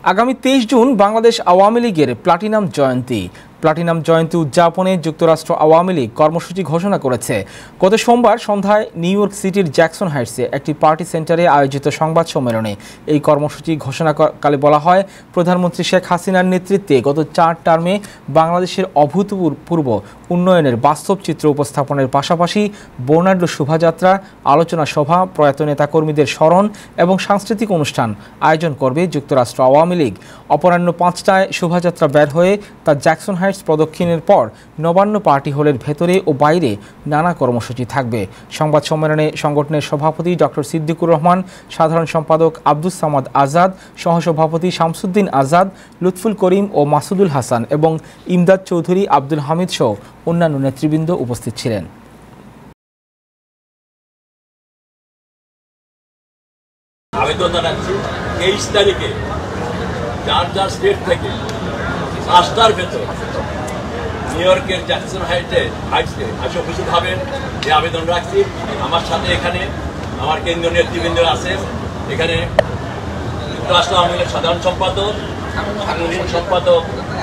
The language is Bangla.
আগামী 23 জুন বাংলাদেশ আওয়ামী লীগের প্লাটিনাম জয়ন্তী উদযাপনে যুক্তরাষ্ট্র আওয়ামী লীগ কর্মসূচি ঘোষণা করেছে। গত সোমবার সন্ধ্যায় নিউ ইয়র্ক সিটির জ্যাকসন হাইটসে একটি পার্টি সেন্টারে আয়োজিত সংবাদ সম্মেলনে এই কর্মসূচি ঘোষণাকালে বলা হয়, প্রধানমন্ত্রী শেখ হাসিনার নেতৃত্বে গত 4 টার্মে বাংলাদেশের অভূতপূর্ব উন্নয়নের বাস্তব চিত্র উপস্থাপনের পাশাপাশি বর্ণাঢ্য শোভাযাত্রা, আলোচনা সভা, প্রয়াত নেতাকর্মীদের স্মরণ এবং সাংস্কৃতিক অনুষ্ঠান আয়োজন করবে যুক্তরাষ্ট্র আওয়ামী লীগ। অপরাহ্ন 5টায় শোভাযাত্রা বের হয়ে তা জ্যাকসন হাইটস প্রদক্ষিণের পর নবান্ন পার্টি হলের ভেতরে ও বাইরে নানা কর্মসূচি থাকবে। সংবাদ সম্মেলনে সংগঠনের সভাপতি ডক্টর সিদ্দিকুর রহমান, সাধারণ সম্পাদক আব্দুস সামাদ আজাদ, সহসভাপতি শামসুদ্দিন আজাদ, লুৎফুল করিম ও মাসুদুল হাসান এবং ইমদাদ চৌধুরী, আব্দুল হামিদ সহ অন্যান্য নেতৃবৃন্দ উপস্থিত ছিলেন। আবেদন জানাচ্ছি 23 তারিখে যার যার স্টেট থেকে 5টার ভেতর নিউ ইয়র্কের জ্যাকসন হাইটসে আসে উপস্থিত হবেন, এই আবেদন রাখছি। আমার সাথে এখানে আমার কেন্দ্রীয় নেতৃবৃন্দরা আছে। এখানে যুক্তরাষ্ট্র আওয়ামী লীগের সাধারণ সম্পাদক, সাংগঠনিক সম্পাদক